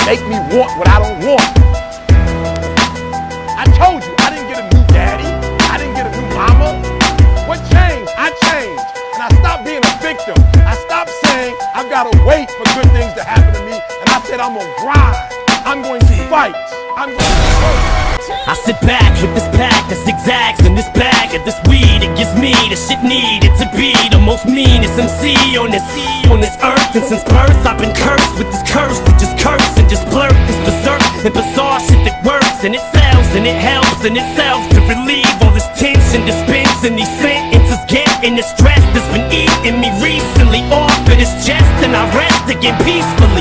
make me want what I don't want. I told you, I didn't get a new daddy. I didn't get a new mama. What changed? I changed. And I stopped being a victim. I stopped saying I've got to wait for good things to happen to me. And I said I'm going to grind. I'm going to fight. I'm going to work. I sit back with this pack that zigzags in this bag of this weed. It gives me the shit needed to be the most meanest MC on this earth. And since birth I've been cursed with this curse to just curse and just blurt this berserk and bizarre shit that works. And it sells and it helps and it sells to relieve all this tension, dispense and these sentences getting the stress that's been eating me recently off of this chest. And I rest again peacefully.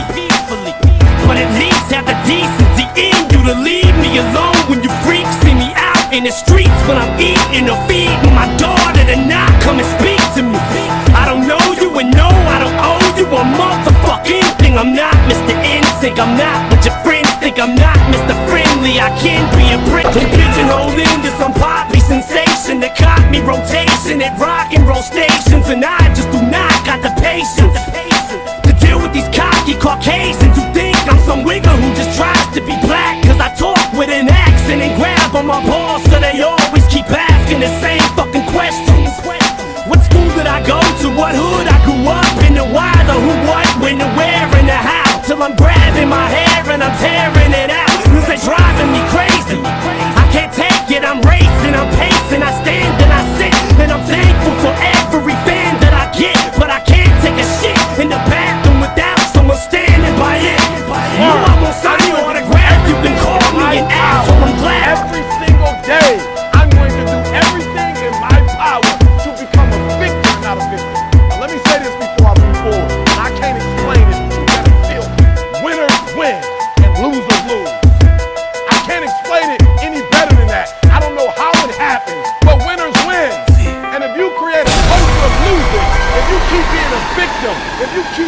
But at least have the decency in you to leave me alone when you freaks see me out in the streets when I'm eating or feeding my daughter to not come and speak to me. I don't know you and no, I don't owe you a motherfucking thing. I'm not Mr. NSYNC, I'm not what your friends think. I'm not Mr. Friendly, I can be a brick and pigeonholed into some poppy sensation that caught me rotation at rock and roll stations. And I just do not got the patience to deal with these cocky Caucasians who think I'm some wigger who just tries to be black. Cause I talk with an accent and grab on my balls, so they always keep asking the same fucking questions. What school did I go to? What hood I grew up in? The why, the who, what, when, the where, and the how. Till I'm grabbing my hair and I'm tearing it out. Cause they driving me crazy. I can't take it, I'm racing, I'm pacing. I stand and I sit and I'm thankful for every fan that I get. But I can't take a shit in the bathroom without someone standing by it. No, I won't sign your autograph. You can call me an asshole, I'm glad. Every single day, I'm going to do everything in my power to become a victor, not a victim. Now, let me say this before I move forward. I can't explain it. You gotta feel it. Winners win and losers lose. I can't explain it any better than that. I don't know how it happens, but winners win. And if you create a culture of losing, if you keep being a victim, if you keep